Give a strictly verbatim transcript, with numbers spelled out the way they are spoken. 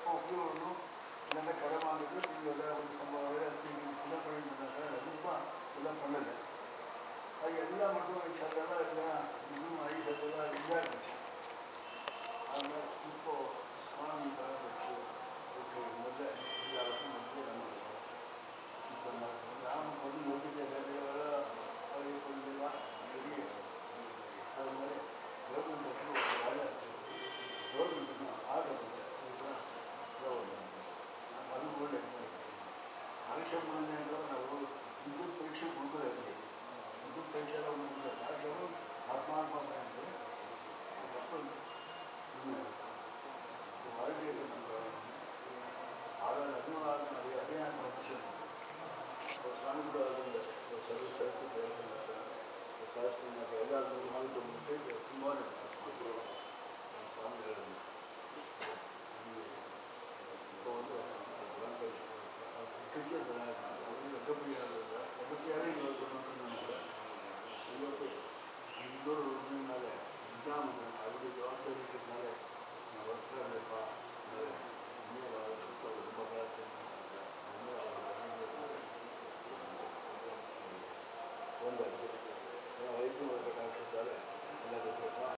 ಉಪಯೋಗವನ್ನು ಎಲ್ಲ ಕಡಿಮೆ ಮಾಡಿದ್ರು ನಿಮಗೆಲ್ಲ ಒಂದು ಸಂಭವ ಎಲ್ಲ ಪಡೆಯುತ್ತಾರೆ ತುಂಬ ಎಲ್ಲ பண்ணல அது எல்லா மட்டும் சதெல்லாம் இல்லை இன்னும் ஐதெல்லாம் இல்லை அதனால் இப்போ சுவாமி வச்சு முதல்ல எல்லாருக்கும் வந்து நம்ம இப்போ நாம் கொஞ்சம் நோக்கிட்டு வேலையோட அது கொஞ்சம் பெரிய அது மாதிரி கவர்மெண்ட் ஒரு வேலை கவர்மெண்ட் ஆர்டர் அது கூட ஆக்ஷம் பண்ணால் ನಾವು ವಿದ್ಯುತ್ ಪರೀಕ್ಷೆ ಕೊಡ್ಕೋದಾಗಿದೆ ವಿದ್ಯುತ್ ಪರೀಕ್ಷೆ ಎಲ್ಲ ಒಂದು ಆಕ್ಷಮ್ ಆತ್ಮಾರ್ಪಣ ಅಂದರೆ வாழ்க்கையை நம்ம ஆதார அதிகமாக நிறைய அபியாசம் வச்சு சுவாமிக்கு சர்வ சரஸ்வதி சாஸ்திரம் எல்லா நாளுக்கு முன்னே சுமார் சுவாமிகள் இப்போ வந்து வெப்பத்தியாரே ಇವತ್ತು ನೋಡ್ಕೊಂಡ್ರೆ ಇವತ್ತು ಇನ್ನೂರು ಮೇಲೆ ನಿಧಾನ ಅವರಿಗೆ ಜವಾಬ್ದಾರಿ ಮೇಲೆ ವರ್ಷಗಳಪ್ಪ ಅಂದರೆ ತುಂಬ ಒಂದು ಐದು ವರ್ಷ ಕಾಣಿಸುತ್ತಾರೆ ಎಲ್ಲ